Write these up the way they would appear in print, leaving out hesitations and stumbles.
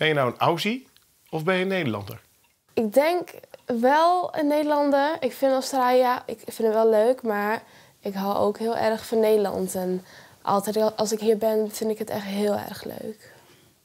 Ben je nou een Aussie of ben je een Nederlander? Ik denk wel een Nederlander. Ik vind Australië, ik vind het wel leuk, maar ik hou ook heel erg van Nederland. En altijd als ik hier ben, vind ik het echt heel erg leuk.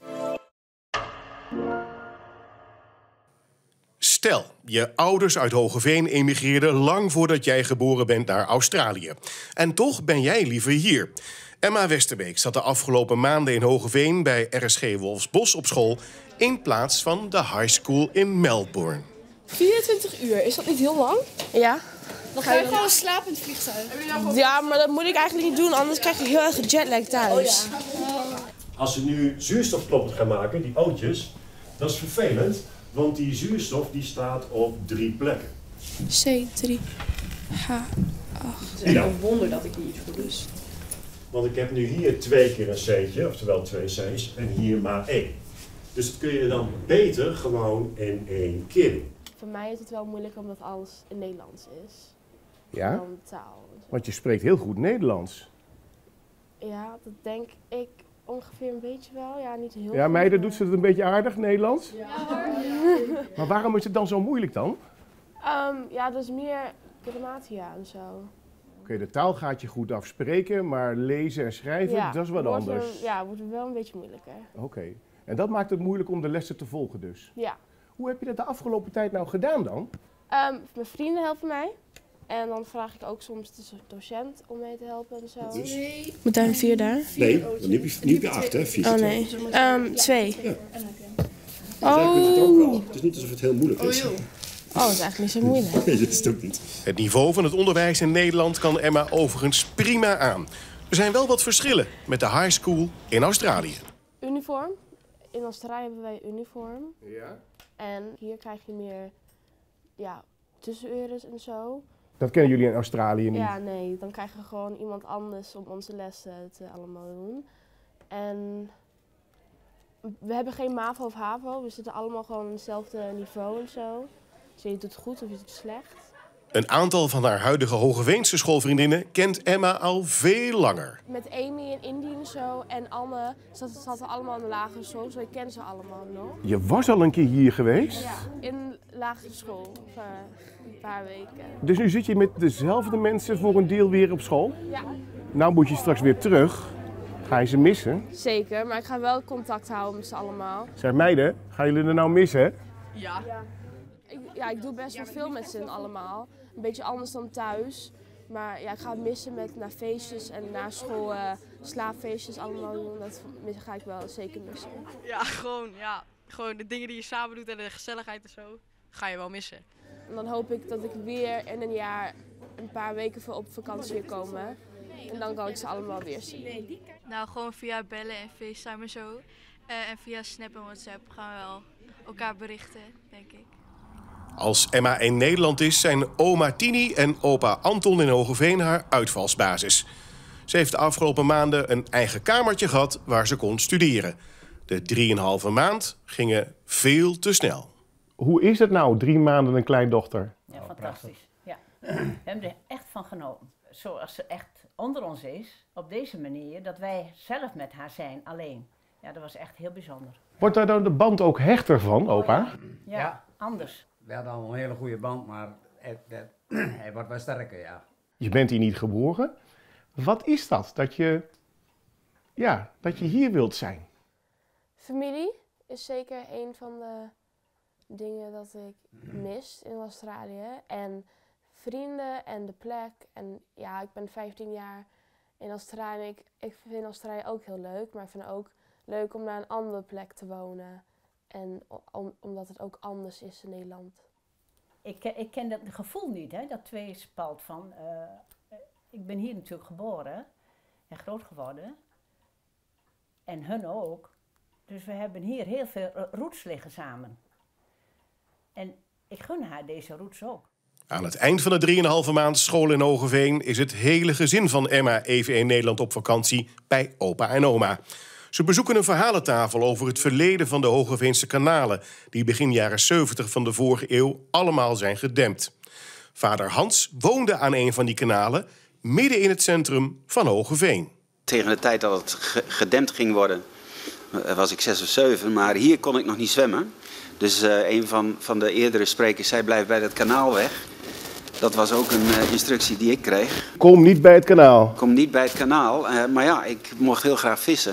Stel, je ouders uit Hoogeveen emigreerden lang voordat jij geboren bent naar Australië. En toch ben jij liever hier. Emma Westerbeek zat de afgelopen maanden in Hoogeveen bij RSG Wolfsbos op school in plaats van de high school in Melbourne. 24 uur, is dat niet heel lang? Ja. Dan ga je gewoon slapen in het vliegtuig. Ja, maar dat moet ik eigenlijk niet doen, anders krijg je heel erg jetlag thuis. Als ze nu zuurstofkloppen gaan maken, die ootjes, dat is vervelend, want die zuurstof die staat op 3 plekken. C3H8. Het is een wonder dat ik niet goed dus. Want ik heb nu hier 2 keer een C'tje, oftewel 2 C's, en hier maar 1. Dus dat kun je dan beter gewoon in 1 keer doen. Voor mij is het wel moeilijk omdat alles in Nederlands is. Ja? Dan de taal. Want je spreekt heel goed Nederlands. Ja, dat denk ik ongeveer een beetje wel. Ja, niet heel Ja, goed, meiden maar- doet ze het een beetje aardig, Nederlands? Ja hoor. Maar waarom is het dan zo moeilijk dan? Ja, dus meer grammatica en zo. Oké, de taal gaat je goed afspreken, maar lezen en schrijven, dat is wat wordt anders. wordt wel een beetje moeilijker. Oké. En dat maakt het moeilijk om de lessen te volgen dus. Ja. Hoe heb je dat de afgelopen tijd nou gedaan dan? Mijn vrienden helpen mij. En dan vraag ik ook soms de docent om mee te helpen en zo. Moet daar een 4 daar? Nee, niet op je 8, hè? 4. Oh nee. 2. Ja. Zij kunnen het ook wel. Het is niet alsof het heel moeilijk is. Oh, dat is eigenlijk niet zo moeilijk. Nee, dat is het ook niet. Het niveau van het onderwijs in Nederland kan Emma overigens prima aan. Er zijn wel wat verschillen met de high school in Australië. Uniform. In Australië hebben wij uniform. Ja? En hier krijg je meer tussenuren en zo. Dat kennen jullie in Australië niet. Ja, nee. Dan krijgen we gewoon iemand anders om onze lessen te allemaal doen. En we hebben geen MAVO of HAVO. We zitten allemaal gewoon op hetzelfde niveau en zo. Dus je doet het goed of je doet het slecht. Een aantal van haar huidige Hogeveense schoolvriendinnen kent Emma al veel langer. Met Amy en Indy en zo en Anne zaten allemaal in de lagere school. Zo, ik ken ze allemaal nog. Je was al een keer hier geweest? Ja, in lagere school. Of, een paar weken. Dus nu zit je met dezelfde mensen voor een deel weer op school? Ja. Nou moet je straks weer terug. Ga je ze missen? Zeker, maar ik ga wel contact houden met ze allemaal. Zeg meiden, gaan jullie er nou missen? Ja. Ik doe best wel veel met ze allemaal. Een beetje anders dan thuis. Maar ja, ik ga het missen met naar feestjes en na school slaapfeestjes allemaal doen. Dat ga ik wel zeker missen. Ja, gewoon de dingen die je samen doet en de gezelligheid en zo, ga je wel missen. En dan hoop ik dat ik weer in een jaar een paar weken op vakantie weer komen. En dan kan ik ze allemaal weer zien. Nou, gewoon via bellen en FaceTime en zo. En via Snap en WhatsApp gaan we wel elkaar berichten, denk ik. Als Emma in Nederland is, zijn oma Tini en opa Anton in Hogeveen haar uitvalsbasis. Ze heeft de afgelopen maanden een eigen kamertje gehad waar ze kon studeren. De 3,5 maand gingen veel te snel. Hoe is het nou, 3 maanden een kleindochter? Ja, fantastisch. Ja. We hebben er echt van genoten. Zoals ze echt onder ons is, op deze manier, dat wij zelf met haar zijn, alleen. Ja, dat was echt heel bijzonder. Wordt daar dan de band ook hechter van, opa? Ja, anders. We hadden al een hele goede band, maar hij wordt wel sterker, ja. Je bent hier niet geboren. Wat is dat, dat je hier wilt zijn? Familie is zeker een van de dingen dat ik mis in Australië. En vrienden en de plek. En ja, ik ben 15 jaar in Australië. Ik vind Australië ook heel leuk, maar ik vind het ook leuk om naar een andere plek te wonen. En omdat het ook anders is in Nederland. Ik ken dat gevoel niet, hè, dat tweespalt van... ik ben hier natuurlijk geboren en groot geworden. En hun ook. Dus we hebben hier heel veel roots liggen samen. En ik gun haar deze roots ook. Aan het eind van de 3,5 maand school in Hogeveen is het hele gezin van Emma even in Nederland op vakantie bij opa en oma. Ze bezoeken een verhalentafel over het verleden van de Hogeveense kanalen, die begin jaren 70 van de vorige eeuw allemaal zijn gedempt. Vader Hans woonde aan een van die kanalen, midden in het centrum van Hogeveen. Tegen de tijd dat het gedempt ging worden, was ik 6 of 7, maar hier kon ik nog niet zwemmen. Dus een van de eerdere sprekers zei, blijf bij dat kanaal weg. Dat was ook een instructie die ik kreeg. Kom niet bij het kanaal. Kom niet bij het kanaal, maar ja, ik mocht heel graag vissen.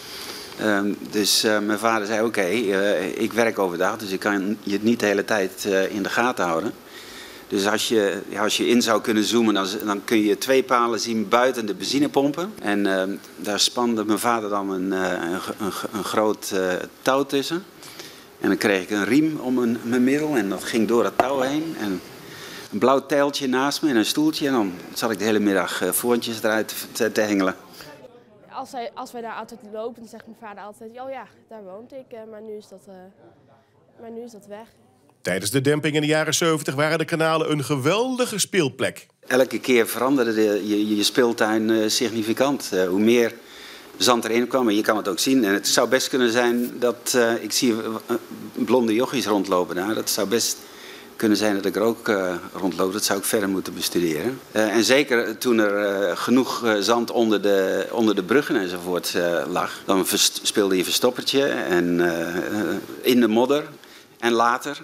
Dus mijn vader zei, oké, ik werk overdag, dus ik kan je niet de hele tijd in de gaten houden. Dus als je in zou kunnen zoomen, dan kun je 2 palen zien buiten de benzinepompen. En daar spande mijn vader dan een groot touw tussen. En dan kreeg ik een riem om mijn middel en dat ging door het touw heen. En een blauw tijltje naast me en een stoeltje. En dan zat ik de hele middag voortjes eruit te hengelen. Als wij daar altijd lopen, dan zegt mijn vader altijd, oh ja, daar woont ik, maar nu is dat weg. Tijdens de demping in de jaren 70 waren de kanalen een geweldige speelplek. Elke keer veranderde je speeltuin significant. Hoe meer zand erin kwam, en je kan het ook zien. En het zou best kunnen zijn dat, ik zie blonde jochies rondlopen daar. Dat zou best kunnen zijn dat ik er ook rondloop. Dat zou ik verder moeten bestuderen. En zeker toen er genoeg zand onder de bruggen enzovoort lag. Dan speelde je verstoppertje en in de modder. En later,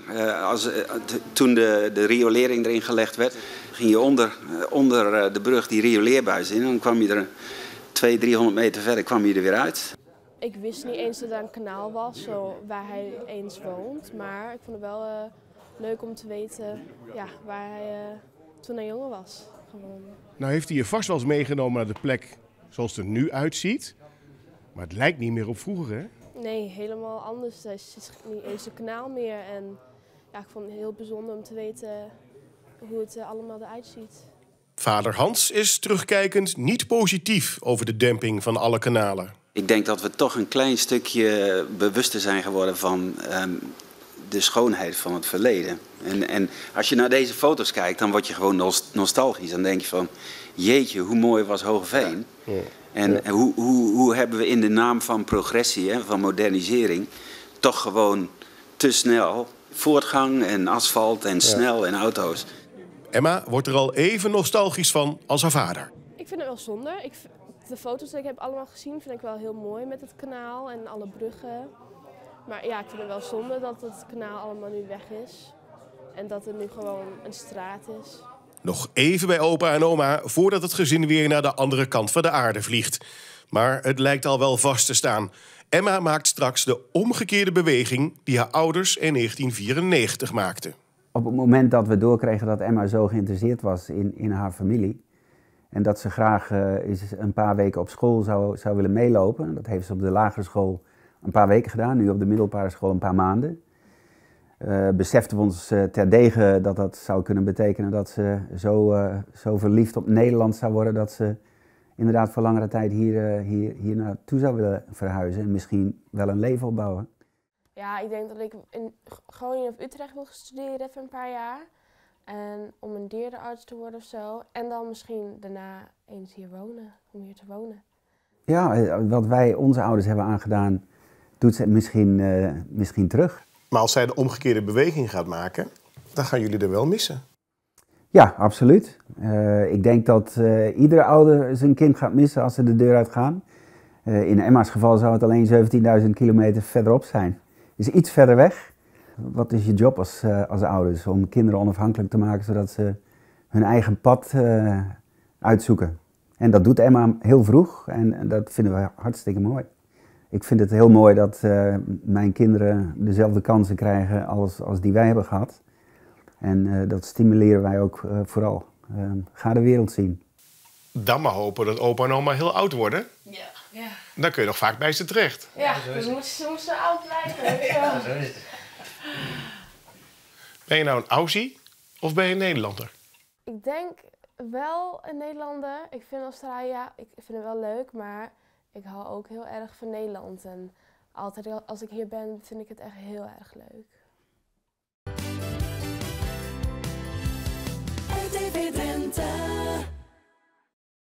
toen de riolering erin gelegd werd, ging je onder de brug die rioleerbuis in. En dan kwam je er 200-300 meter verder kwam je er weer uit. Ik wist niet eens dat er een kanaal was, zo waar hij eens woont. Maar ik vond het wel leuk om te weten waar hij toen hij jonger was. Gewoon. Nou heeft hij je vast wel eens meegenomen naar de plek zoals het er nu uitziet. Maar het lijkt niet meer op vroeger, hè? Nee, helemaal anders. Er is niet eens een kanaal meer. En ja, ik vond het heel bijzonder om te weten hoe het allemaal eruit ziet. Vader Hans is terugkijkend niet positief over de demping van alle kanalen. Ik denk dat we toch een klein stukje bewuster zijn geworden van de schoonheid van het verleden. En als je naar deze foto's kijkt, dan word je gewoon nostalgisch. Dan denk je van, jeetje, hoe mooi was Hoogeveen. Ja. En hoe hebben we in de naam van progressie, van modernisering, toch gewoon te snel voortgang en asfalt en snel en auto's. Emma wordt er al even nostalgisch van als haar vader. Ik vind het wel zonde. De foto's die ik heb allemaal gezien vind ik wel heel mooi met het kanaal en alle bruggen. Maar ja, ik vind het wel zonde dat het kanaal allemaal nu weg is. En dat het nu gewoon een straat is. Nog even bij opa en oma voordat het gezin weer naar de andere kant van de aarde vliegt. Maar het lijkt al wel vast te staan. Emma maakt straks de omgekeerde beweging die haar ouders in 1994 maakten. Op het moment dat we doorkregen dat Emma zo geïnteresseerd was in haar familie. En dat ze graag eens een paar weken op school zou willen meelopen. Dat heeft ze op de lagere school een paar weken gedaan, nu op de middelbare school een paar maanden. Beseften we ons terdege dat dat zou kunnen betekenen dat ze zo verliefd op Nederland zou worden dat ze inderdaad voor langere tijd hier naartoe zou willen verhuizen en misschien wel een leven opbouwen. Ja, ik denk dat ik in Groningen of Utrecht wil studeren voor een paar jaar. En om een dierenarts te worden of zo. En dan misschien daarna eens hier wonen, om hier te wonen. Ja, wat wij onze ouders hebben aangedaan, doet ze misschien terug. Maar als zij de omgekeerde beweging gaat maken, dan gaan jullie er wel missen. Ja, absoluut. Ik denk dat iedere ouder zijn kind gaat missen als ze de deur uitgaan. In Emma's geval zou het alleen 17.000 kilometer verderop zijn. Dus iets verder weg. Wat is je job als ouders? Om kinderen onafhankelijk te maken, zodat ze hun eigen pad uitzoeken. En dat doet Emma heel vroeg en dat vinden we hartstikke mooi. Ik vind het heel mooi dat mijn kinderen dezelfde kansen krijgen als die wij hebben gehad. En dat stimuleren wij ook vooral. Ga de wereld zien. Dan maar hopen dat opa en oma heel oud worden. Ja. Dan kun je nog vaak bij ze terecht. Ja, ze moesten oud blijven. Ja, zo is het. Ben je nou een Aussie of ben je een Nederlander? Ik denk wel een Nederlander. Ik vind Australië, ik vind het wel leuk, maar ik hou ook heel erg van Nederland. En altijd als ik hier ben, vind ik het echt heel erg leuk. RTV Drenthe.